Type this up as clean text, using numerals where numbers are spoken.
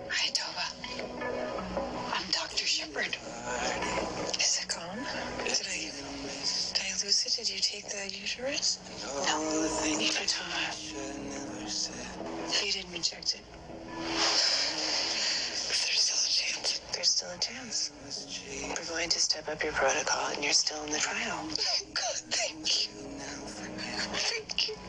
Hi, Tova. I'm Dr. Shepard. Is it gone? Did I lose it? Did you take the uterus? No. Tova. You didn't reject it. There's still a chance. There's still a chance. We're going to step up your protocol, and you're still in the trial. Oh, God, thank you. Thank you.